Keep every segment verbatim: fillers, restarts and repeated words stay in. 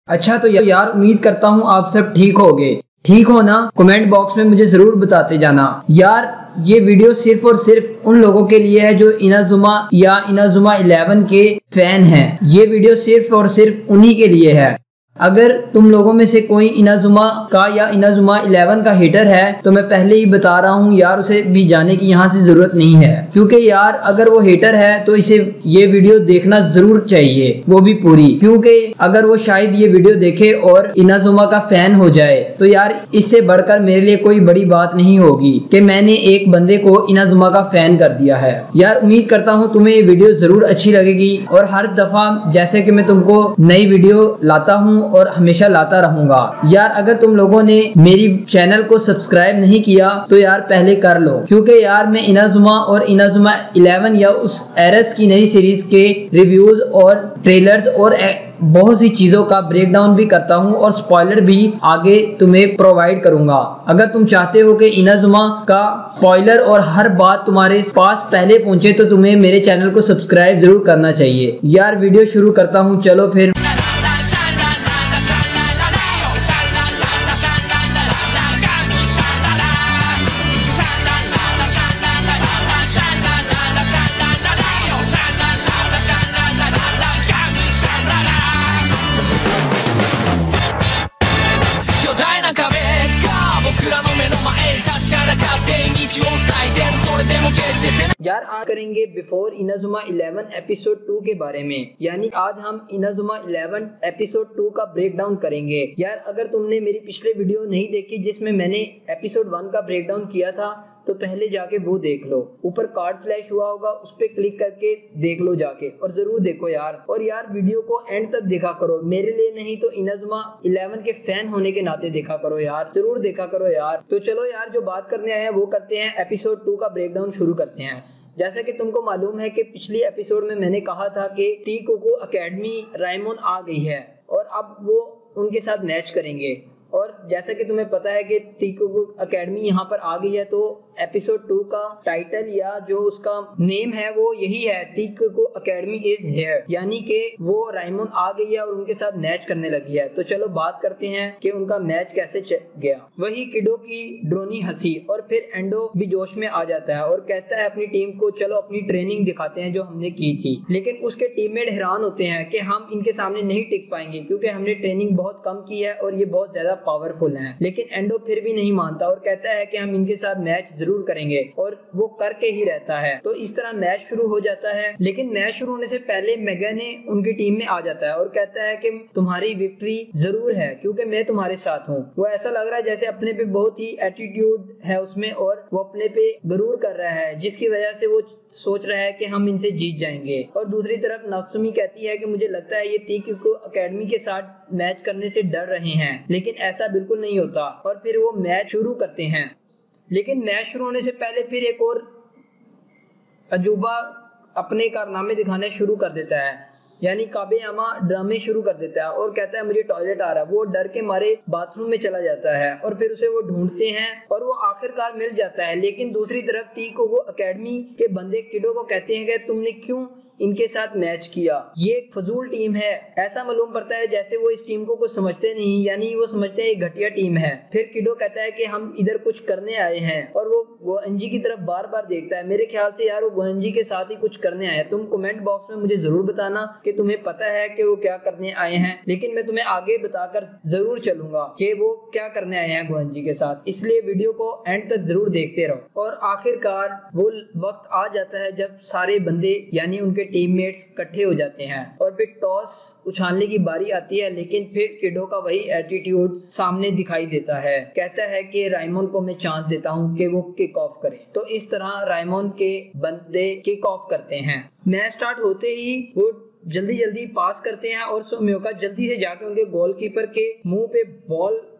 अच्छा तो यार उम्मीद करता हूँ आप सब ठीक होगे। ठीक हो ना? कमेंट बॉक्स में मुझे जरूर बताते जाना। यार ये वीडियो सिर्फ और सिर्फ उन लोगों के लिए है जो इनाजुमा या इनाजुमा इलेवन के फैन हैं। ये वीडियो सिर्फ और सिर्फ उन्हीं के लिए है। अगर तुम लोगों में से कोई इनाजुमा का या इनाजुमा इलेवन का हेटर है तो मैं पहले ही बता रहा हूँ यार, उसे भी जाने की यहाँ से जरूरत नहीं है, क्योंकि यार अगर वो हेटर है तो इसे ये वीडियो देखना जरूर चाहिए, वो भी पूरी। क्योंकि अगर वो शायद ये वीडियो देखे और इनाजुमा का फैन हो जाए तो यार इससे बढ़कर मेरे लिए कोई बड़ी बात नहीं होगी कि मैंने एक बंदे को इनाजुमा का फैन कर दिया है। यार उम्मीद करता हूँ तुम्हें ये वीडियो जरूर अच्छी लगेगी और हर दफा जैसे कि मैं तुमको नई वीडियो लाता हूँ और हमेशा लाता रहूंगा। यार अगर तुम लोगों ने मेरी चैनल को सब्सक्राइब नहीं किया तो यार पहले कर लो, क्योंकि यार मैं इनाजुमा और इनाजुमा इलेवन या उस एरस की नई सीरीज के रिव्यूज और ट्रेलर्स और बहुत सी चीजों का ब्रेक डाउन भी करता हूं और स्पॉइलर भी आगे तुम्हें प्रोवाइड करूंगा। अगर तुम चाहते हो कि इनाजुमा का स्पॉइलर और हर बात तुम्हारे पास पहले पहुंचे तो तुम्हें मेरे चैनल को सब्सक्राइब जरूर करना चाहिए। यार वीडियो शुरू करता हूं, चलो फिर। यार आज करेंगे before Inazuma eleven episode two के बारे में, यानी आज हम इनाजुमा इलेवन एपिसोड टू का ब्रेक डाउन करेंगे। यार अगर तुमने मेरी पिछले वीडियो नहीं देखी जिसमें मैंने एपिसोड वन का ब्रेक डाउन किया था तो पहले जाके वो देख लो। ऊपर कार्ड फ्लैश हुआ होगा, उस पर क्लिक करके देख लो जाके, और जरूर देखो यार। और यार वीडियो को एंड तक देखा करो, मेरे लिए नहीं तो इनाजुमा इलेवन के फैन होने के नाते देखा करो यार, जरूर देखा करो यार। तो चलो यार जो बात करने आए हैं वो करते हैं, एपिसोड टू का ब्रेक डाउन शुरू करते हैं। जैसा कि तुमको मालूम है कि पिछली एपिसोड में मैंने कहा था कि टीकोकू एकेडमी रायमोन आ गई है और अब वो उनके साथ मैच करेंगे। और जैसा कि तुम्हें पता है कि टीकोकू एकेडमी यहाँ पर आ गई है, तो एपिसोड टू का टाइटल या जो उसका नेम है वो यही है, टीकोकू एकेडमी इज हियर, यानी कि वो रायमोन आ गई है और उनके साथ मैच करने लगी है। तो चलो बात करते हैं कि उनका मैच कैसे गया। वही किडो की ड्रोनी हंसी और फिर एंडो भी जोश में आ जाता है और कहता है अपनी टीम को चलो अपनी ट्रेनिंग दिखाते हैं जो हमने की थी। लेकिन उसके टीममेट हैरान होते हैं कि हम इनके सामने नहीं टिक पाएंगे क्योंकि हमने ट्रेनिंग बहुत कम की है और ये बहुत ज्यादा पावरफुल हैं। लेकिन एंडो फिर भी नहीं मानता और कहता है कि हम इनके साथ मैच जरूर करेंगे, और वो करके ही रहता है। तो इस तरह मैच शुरू हो जाता है। लेकिन मैच शुरू होने से पहले मेगाने उनकी टीम में आ जाता है और कहता है कि तुम्हारी विक्ट्री जरूर है क्योंकि मैं तुम्हारे साथ हूँ। वो ऐसा लग रहा है जैसे अपने पे बहुत ही एटीट्यूड है उसमें और वो अपने पे गरूर कर रहा है, जिसकी वजह से वो सोच रहा है कि हम इनसे जीत जाएंगे। और दूसरी तरफ नात्सुमी कहती है कि मुझे लगता है ये टीकोकू एकेडमी के साथ मैच करने से डर रहे हैं, लेकिन ऐसा बिल्कुल नहीं होता। और फिर वो मैच शुरू करते हैं। लेकिन मैच शुरू होने से पहले फिर एक और अजूबा अपने कारनामे दिखाने शुरू कर देता है, यानी काबेयामा ड्रामे शुरू कर देता है और कहता है मुझे टॉयलेट आ रहा है। वो डर के मारे बाथरूम में चला जाता है और फिर उसे वो ढूंढते हैं और वो आखिरकार मिल जाता है। लेकिन दूसरी तरफ टीकोकू एकेडमी के बंदे किडो को कहते हैं कि तुमने क्यों इनके साथ मैच किया, ये एक फजूल टीम है। ऐसा मालूम पड़ता है जैसे वो इस टीम को कुछ समझते नहीं, यानी वो समझते हैं ये घटिया टीम है। फिर किडो कहता है कि हम इधर कुछ करने आए हैं और वो गोएंजी की तरफ बार बार देखता है। मेरे ख्याल से यार वो गोएंजी के साथ ही कुछ करने आए हैं। तुम कमेंट बॉक्स में मुझे जरूर बताना कि तुम्हें पता है कि वो क्या करने आए हैं, लेकिन मैं तुम्हें आगे बताकर जरूर चलूंगा कि वो क्या करने आए हैं गोएंजी के साथ, इसलिए वीडियो को एंड तक जरूर देखते रहो। और आखिरकार वो वक्त आ जाता है जब सारे बंदे यानी उनके टीममेट्स इकट्ठे हो जाते हैं और फिर टॉस उछालने की बारी आती है। लेकिन फिर किडो का वही एटीट्यूड सामने दिखाई देता है, कहता है कि रायमोन को मैं चांस देता हूं कि वो किक ऑफ करे। तो इस तरह रायमोन के बंदे किक ऑफ करते हैं। मैच स्टार्ट होते ही वो जल्दी जल्दी पास करते हैं और सोम्योका जल्दी से जाकर उनके गोलकीपर के मुंह पे बॉल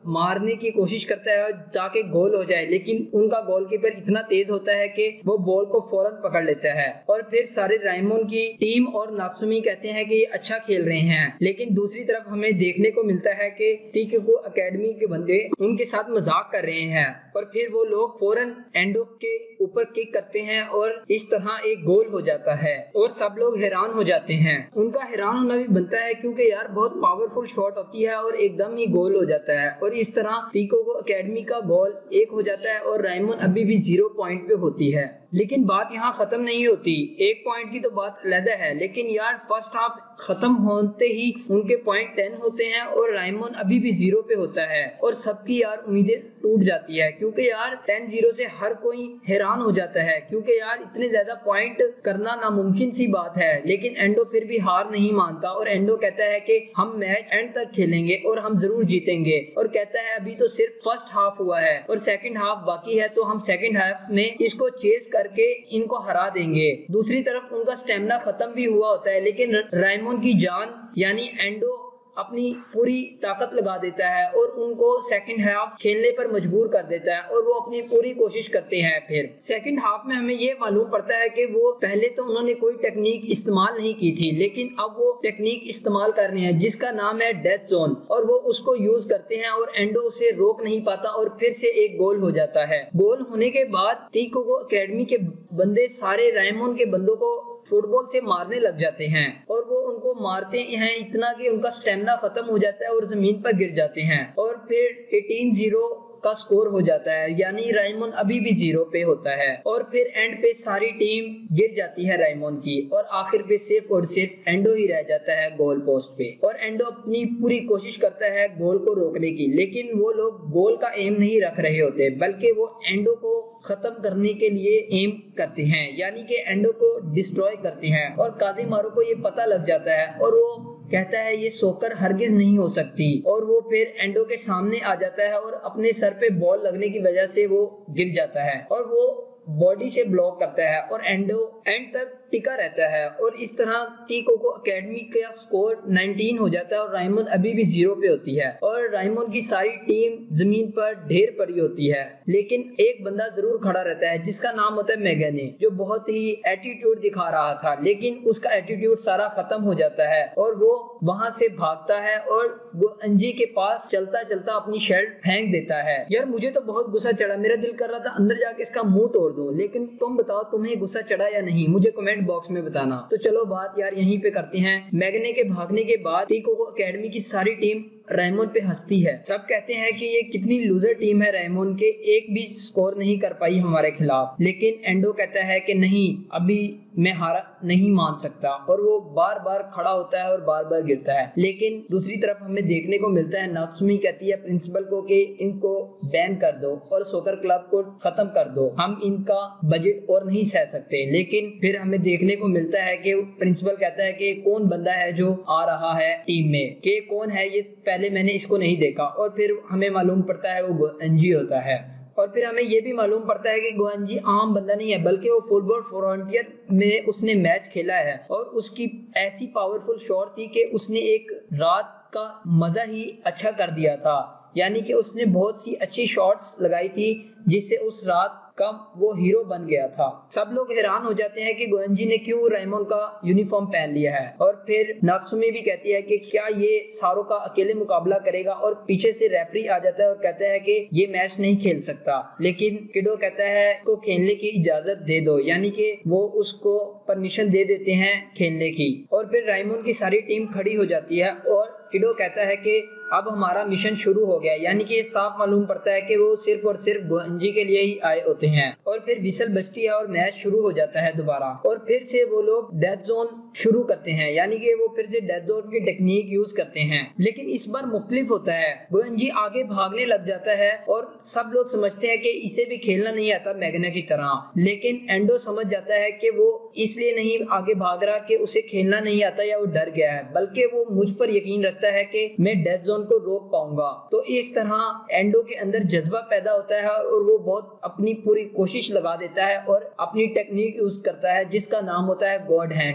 मारने की कोशिश करता है ताकि गोल हो जाए, लेकिन उनका गोलकीपर इतना तेज होता है कि वो बॉल को फौरन पकड़ लेता है। और फिर सारे राइमोन की टीम और नात्सुमी कहते हैं कि ये अच्छा खेल रहे हैं, लेकिन दूसरी तरफ हमें देखने को मिलता है कि तीकोकू एकेडमी के बंदे उनके साथ मजाक कर रहे हैं और फिर वो लोग फौरन एंडो के ऊपर किक करते हैं और इस तरह एक गोल हो जाता है और सब लोग हैरान हो जाते हैं। उनका हैरान होना भी बनता है क्योंकि यार बहुत पावरफुल शॉट होती है और एकदम ही गोल हो जाता है और इस तरह तीकोकू एकेडमी का गोल एक हो जाता है और राइमोन अभी भी जीरो पॉइंट पे होती है। लेकिन बात यहाँ खत्म नहीं होती, एक पॉइंट की तो बात अलग है, लेकिन यार फर्स्ट हाफ खत्म होते ही उनके पॉइंट टेन होते हैं और राइमोन अभी भी जीरो पे होता है और सबकी यार उम्मीदें टूट जाती है क्योंकि यार टेन जीरो से हर कोई हैरान हो जाता है क्योंकि यार इतने ज्यादा पॉइंट करना नामुमकिन सी बात है। लेकिन एंडो फिर भी हार नहीं मानता और एंडो कहता है कि हम मैच एंड तक खेलेंगे और हम जरूर जीतेंगे और कहता है अभी तो सिर्फ फर्स्ट हाफ हुआ है और सेकंड हाफ बाकी है, तो हम सेकंड हाफ में इसको चेस करके इनको हरा देंगे। दूसरी तरफ उनका स्टेमिना खत्म भी हुआ होता है, लेकिन राइमोन की जान यानी एंडो अपनी पूरी ताकत लगा देता है और उनको सेकंड हाफ खेलने पर मजबूर कर देता है और वो अपनी पूरी कोशिश करते हैं। फिर सेकंड हाफ में हमें ये मालूम पड़ता है कि वो पहले तो उन्होंने कोई टेक्निक इस्तेमाल नहीं की थी, लेकिन अब वो टेक्निक इस्तेमाल कर रहे हैं जिसका नाम है डेथ जोन और वो उसको यूज करते हैं और एंडो उसे रोक नहीं पाता और फिर से एक गोल हो जाता है। गोल होने के बाद तीकोकू एकेडमी के बंदे सारे राइमोन के बंदों को फुटबॉल से मारने लग जाते हैं और वो उनको मारते हैं इतना कि उनका स्टेमिना खत्म हो जाता है और जमीन पर गिर जाते हैं और फिर अठारह जीरो का स्कोर हो जाता है, यानी राइमोन अभी भी जीरो पे होता है और फिर एंड पे सारी टीम गिर जाती है राइमोन की और आखिर पे सिर्फ और सिर्फ एंडो ही रह जाता है गोल पोस्ट पे और एंडो अपनी पूरी कोशिश करता है गोल को रोकने की, लेकिन वो लोग गोल का एम नहीं रख रहे होते बल्कि वो एंडो को खत्म करने के लिए एम करते हैं, यानी कि एंडो को डिस्ट्रॉय करते हैं और कादेमारू को ये पता लग जाता है और वो कहता है ये सोकर हरगिज नहीं हो सकती और वो फिर एंडो के सामने आ जाता है और अपने सर पे बॉल लगने की वजह से वो गिर जाता है और वो बॉडी से ब्लॉक करता है और एंडो एंड तक टिका रहता है और इस तरह तीकोकू एकेडमी का स्कोर उन्नीस हो जाता है और राइमोन अभी भी जीरो पे होती है और राइमोन की सारी टीम जमीन पर ढेर पड़ी होती है, लेकिन एक बंदा जरूर खड़ा रहता है जिसका नाम होता है मेगने, जो बहुत ही एटीट्यूड दिखा रहा था, लेकिन उसका एटीट्यूड सारा खत्म हो जाता है और वो वहां से भागता है और वो अंजी के पास चलता चलता अपनी शर्ट फेंक देता है। यार मुझे तो बहुत गुस्सा चढ़ा, मेरा दिल कर रहा था अंदर जाके इसका मुंह तोड़ दूं, लेकिन तुम बताओ तुम्हें गुस्सा चढ़ा या नहीं, मुझे कमेंट बॉक्स में बताना। तो चलो बात यार यहीं पे करते हैं। मैगने के भागने के बाद तीकोकू एकेडमी की सारी टीम राइमोन पे हंसती है। सब कहते हैं कि ये कितनी लूजर टीम है राइमोन के, एक भी स्कोर नहीं कर पाई हमारे खिलाफ, लेकिन एंडो कहता है कि नहीं अभी मैं हारा नहीं मान सकता और वो बार बार खड़ा होता है और बार बार गिरता है। लेकिन दूसरी तरफ हमें देखने को मिलता है नात्सुमी कहती है प्रिंसिपल को कि इनको बैन कर दो और सोकर क्लब को खत्म कर दो, हम इनका बजट और नहीं सह सकते। लेकिन फिर हमें देखने को मिलता है कि प्रिंसिपल कहता है कि कौन बंदा है जो आ रहा है टीम में, कि कौन है ये, पहले मैंने इसको नहीं देखा और फिर हमें मालूम पड़ता है वो गोएंजी होता है और फिर हमें ये भी मालूम पड़ता है कि गोएंजी आम बंदा नहीं है बल्कि वो फुटबॉल फ्रंटियर में उसने मैच खेला है और उसकी ऐसी पावरफुल शॉट थी कि उसने एक रात का मजा ही अच्छा कर दिया था, यानी कि उसने बहुत सी अच्छी शॉट्स लगाई थी जिससे उस रात का वो हीरो बन गया था। सब लोग हैरान हो जाते हैं कि गोएंजी ने क्यों राइमोन का यूनिफॉर्म पहन लिया है और फिर नात्सुमी भी कहती है कि क्या ये सारो का अकेले मुकाबला करेगा और पीछे से रेफरी आ जाता है और कहता है कि ये मैच नहीं खेल सकता, लेकिन किडो कहता है उसको खेलने की इजाजत दे दो, यानी कि वो उसको परमिशन दे देते हैं खेलने की और फिर राइमोन की सारी टीम खड़ी हो जाती है और किडो कहता है कि अब हमारा मिशन शुरू हो गया, यानी कि ये साफ मालूम पड़ता है कि वो सिर्फ और सिर्फ गोएंजी के लिए ही आए होते हैं और फिर विसल बजती है और मैच शुरू हो जाता है दोबारा और फिर से वो लोग डेथ जोन शुरू करते हैं, यानी कि वो फिर से डेथ जोन की टेक्निक यूज करते हैं, लेकिन इस बार मुख्तलिफ होता है। गोएंजी आगे भागने लग जाता है और सब लोग समझते हैं कि इसे भी खेलना नहीं आता मैगने की तरह, लेकिन एंडो समझ जाता है कि वो इसलिए नहीं आगे भाग रहा कि उसे खेलना नहीं आता या वो डर गया है, बल्कि वो मुझ पर यकीन रखता है कि मैं डेथ जोन को रोक पाऊंगा। तो इस तरह एंडो के अंदर जज्बा पैदा होता है और वो बहुत अपनी पूरी कोशिश लगा देता है और अपनी टेक्निक यूज करता है जिसका नाम होता है गॉड हैंड और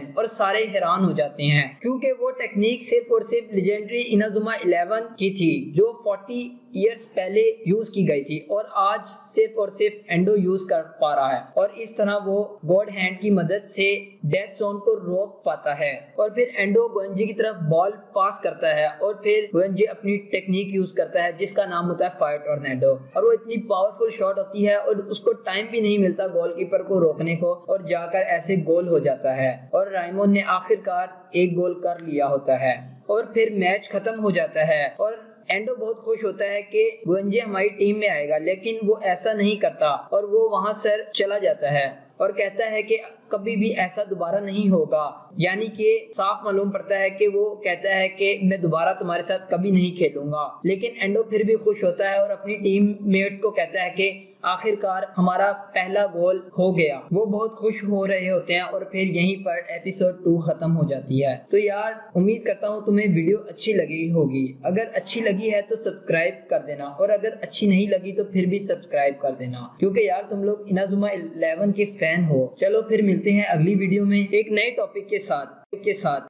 सारे हैरान हो जाते हैं, क्योंकि वो टेक्निक सिर्फ और सिर्फ लेजेंडरी इनाजुमा इलेवन की थी जो चालीस इयर्स पहले यूज की गई थी और आज सिर्फ और सिर्फ एंडो यूज कर पा रहा है। और इस तरह वो गॉड हैंड की मदद से डेथ जोन को रोक पाता है। और फिर एंडो गोएंजी की तरफ बॉल पास करता है और फिर गोएंजी अपनी टेक्निक यूज करता है जिसका नाम होता है फायर टॉर्नेडो। और वो इतनी पावरफुल शॉट होती है और उसको टाइम भी नहीं मिलता गोलकीपर को रोकने को और जाकर ऐसे गोल हो जाता है। और राइमोन ने आखिरकार एक गोल कर लिया होता है और फिर मैच खत्म हो जाता है। और एंडो बहुत खुश होता है कि गोएंजी हमारी टीम में आएगा, लेकिन वो ऐसा नहीं करता और वो वहां से चला जाता है और कहता है कि कभी भी ऐसा दोबारा नहीं होगा। यानी कि साफ मालूम पड़ता है कि वो कहता है कि मैं दोबारा तुम्हारे साथ कभी नहीं खेलूंगा। लेकिन एंडो फिर भी खुश होता है और अपनी टीम मेट्स को कहता है कि आखिरकार हमारा पहला गोल हो गया। वो बहुत खुश हो रहे होते हैं और फिर यहीं पर एपिसोड टू खत्म हो जाती है। तो यार उम्मीद करता हूँ तुम्हें वीडियो अच्छी लगी होगी। अगर अच्छी लगी है तो सब्सक्राइब कर देना और अगर अच्छी नहीं लगी तो फिर भी सब्सक्राइब कर देना, क्योंकि यार तुम लोग इनाजुमा इलेवन के फैन हो। चलो फिर मिलते हैं अगली वीडियो में एक नए टॉपिक के साथ के साथ